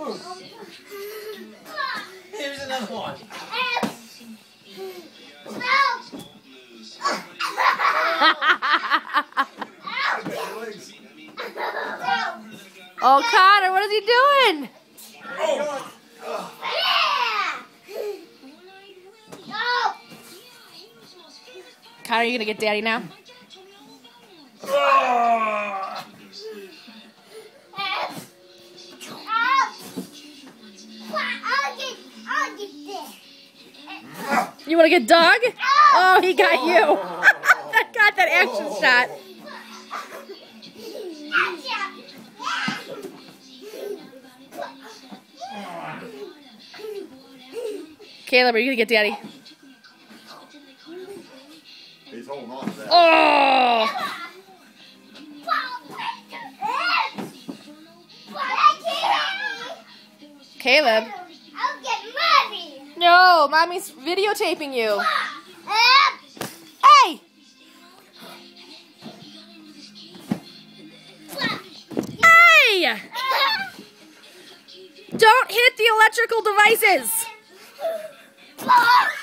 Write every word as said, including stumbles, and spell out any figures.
Here's another one. Oh, Connor, what is he doing? Oh. Connor, are you gonna get Daddy now? Oh. You wanna get Doug? Oh, he got you. That got that action shot. Caleb, are you gonna get Daddy? He's holding on to that. Oh! Caleb? I'll get Mommy. No, Mommy's videotaping you. Hey! Hey! Don't hit the electrical devices!